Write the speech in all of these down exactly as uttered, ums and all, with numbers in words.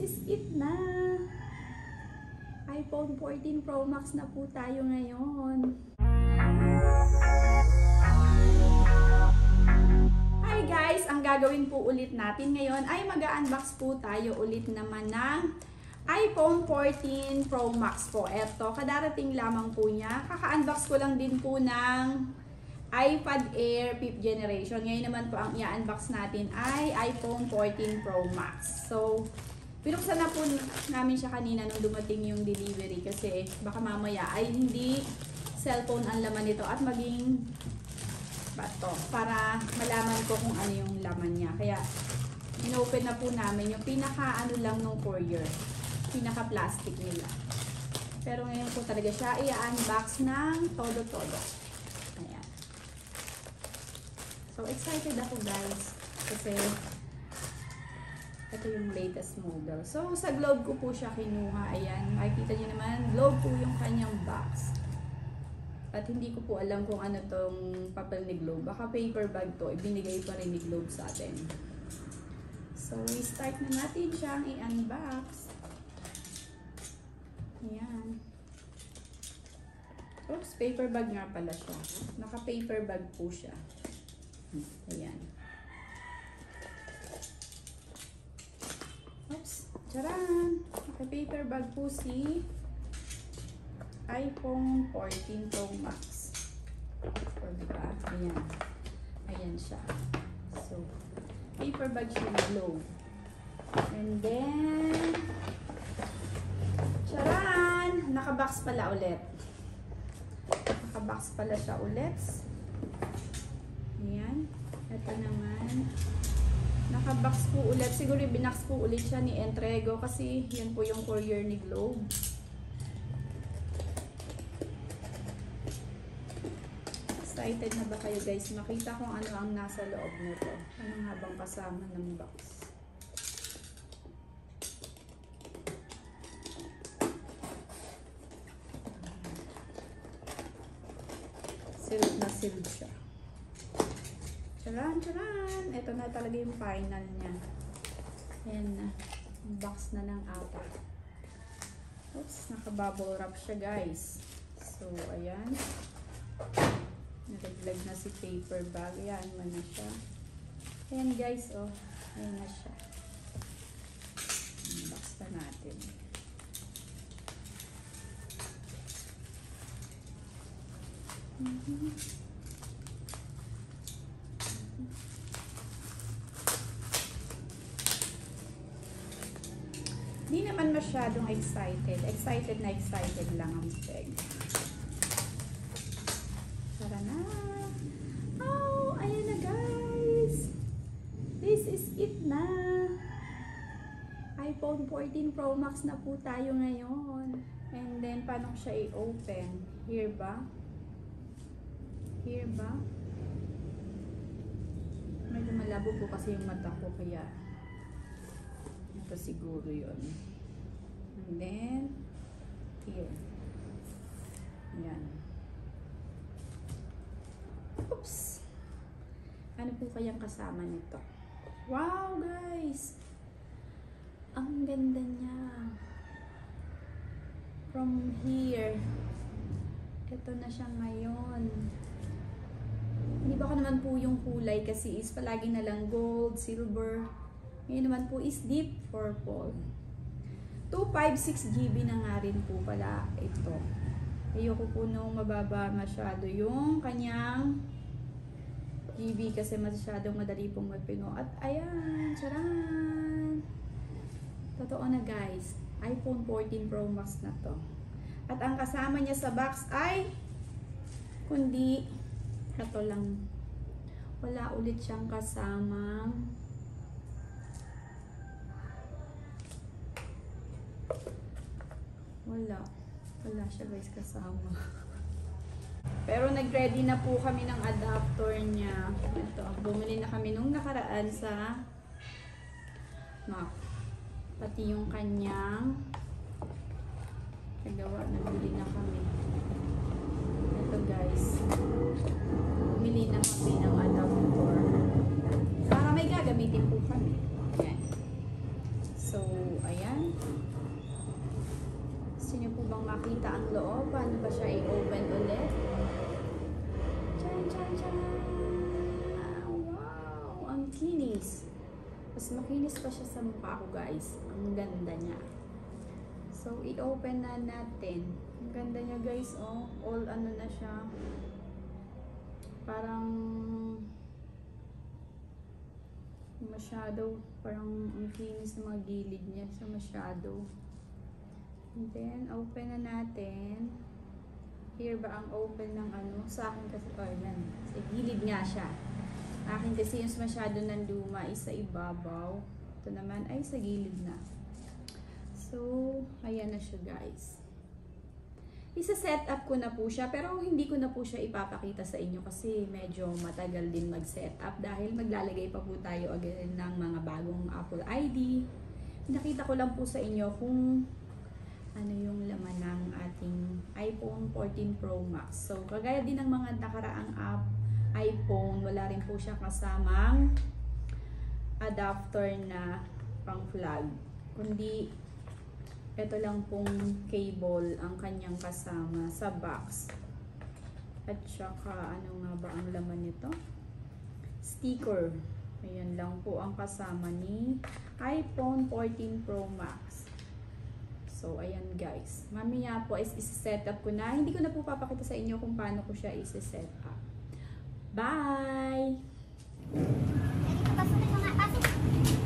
is it na. iPhone fourteen Pro Max na po tayo ngayon. Hi guys! Ang gagawin po ulit natin ngayon ay mag-unbox po tayo ulit naman ng iPhone fourteen Pro Max po. Eto, kadarating lamang po niya. Kaka-unbox ko lang din po ng iPad Air fifth generation. Ngayon naman po ang i-unbox natin ay iPhone fourteen Pro Max. So, pinuksan na po namin siya kanina nung dumating yung delivery kasi baka mamaya ay hindi cellphone ang laman nito at maging bato para malaman ko kung ano yung laman niya. Kaya, in-open na po namin yung pinaka ano lang nung courier. Pinaka plastic nila. Pero ngayon po talaga siya i-unbox ng todo-todo. Ayan. So, excited ako guys. Kasi, ito yung latest model. So, sa Globe ko po siya kinuha. Ayan. Makikita nyo naman, Globe po yung kanyang box. At hindi ko po alam kung ano tong papel ni Globe. Baka paper bag to. Ibinigay pa rin ni Globe sa atin. So, we start na natin siyang i-unbox. Ayan. Oops, paper bag nga pala siya. Naka-paper bag po siya. Ayan. Oops, charan! Naka-paper bag po si iPhone fourteen Pro Max. O, diba? Ayan. Ayan siya. So, paper bag siya na Globe. And then, charan! Naka-box pala ulit. Naka-box pala siya ulit. Ayan. Ito naman. Naka-box po ulit. Siguro binax po ulit siya ni Entrego kasi yan po yung courier ni Globe. Excited na ba kayo guys? Makita kung ano ang nasa loob nito. Ano nga bang kasama ng box? Sealed na sealed siya. Charan, charan! Ito na talaga yung final niya. Ayan na. Box na ng apat. Oops, naka-bubble wrap siya guys. So, ayan. Nalaglag na si paper bag. Ayan man na siya. Ayan guys, oh. Ayan na siya. Box na natin. Mm-hmm. Hindi naman masyadong excited. Excited na excited lang ang peg. Tara na. Oh, ayan na guys. This is it na. iPhone fourteen Pro Max na po tayo ngayon. And then, paano siya i-open? Here ba? Here ba? Medyo malabo po kasi yung mata ko kaya ito siguro yun. And then, here. Ayan. Oops! Ano po kayang kasama nito? Wow, guys! Ang ganda niya. From here. Ito na siya ngayon. Hindi ba ka naman po yung kulay kasi is palagi na lang gold, silver. Ngayon naman po is deep purple. two fifty-six G B na nga rin po pala ito. Ayoko po nung mababa masyado yung kanyang G B kasi masyadong madali pong magpino. At ayan, charan! Totoo na guys, iPhone fourteen Pro Max na to. At ang kasama niya sa box ay kundi ito lang. Wala ulit siyang kasama. Wala. Wala siya guys kasama. Pero nag-ready na po kami ng adapter niya. Ito. Bumili na kami nung nakaraan sa Mac. Pati yung kanyang nagawa. Nagbili na kami. Ito guys. Bumili na kami ng adapter. Para may gagamitin po kami. Ayan. So, ayan. Ayan. Gusto niyo po bang makita ang loob? Paano ba siya i-open ulit? Tchan, tchan, tchan! Wow! Ang kinis! Mas makinis pa siya sa mukha ko, guys. Ang ganda niya. So, i-open na natin. Ang ganda niya, guys. Oh, all ano na siya. Parang masyado. Parang ang kinis ng mga gilid niya sa masyado. And then, open na natin. Here ba ang open ng ano? Sa akin kasi, oh, yan. Sa gilid nga siya. Akin kasi yung masyado ng luma is sa ibabaw. Ito naman ay sa gilid na. So, ayan na siya, guys. Isa-set up ko na po siya, pero hindi ko na po siya ipapakita sa inyo kasi medyo matagal din mag-set up dahil maglalagay pa po tayo again ng mga bagong Apple I D. Nakita ko lang po sa inyo kung ano yung laman ng ating iPhone fourteen Pro Max. So, kagaya din ng mga nakaraang app, iPhone, wala rin po siya kasamang adapter na pang flag. Kundi, ito lang pong cable ang kanyang kasama sa box. At saka, ano nga ba ang laman nito? Sticker. Ayan lang po ang kasama ni iPhone fourteen Pro Max. So, ayan guys. Mamaya po is isi-set up ko na. Hindi ko na po papakita sa inyo kung paano ko siya isi-set up. Bye! Pasok na nga, pasok.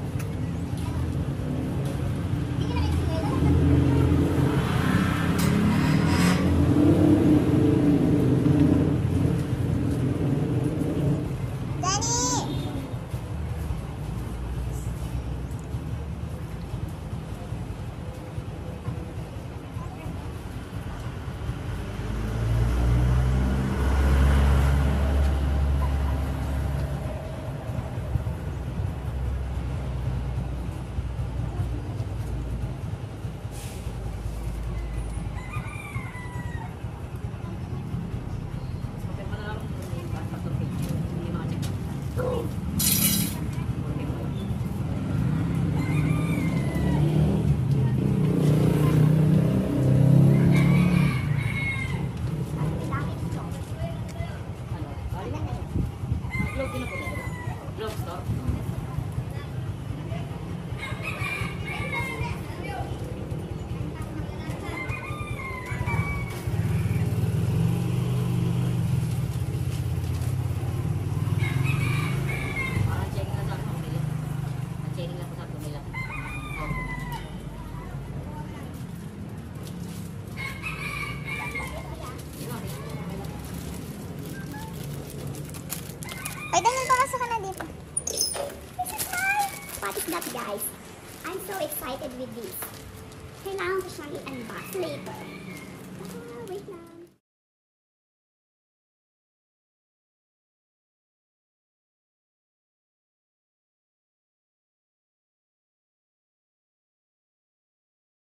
Ay, dahil papasok ka na dito. This is my... What is that, guys? I'm so excited with this. Kailangan ko siyang i-unbox later. Ah, wait lang.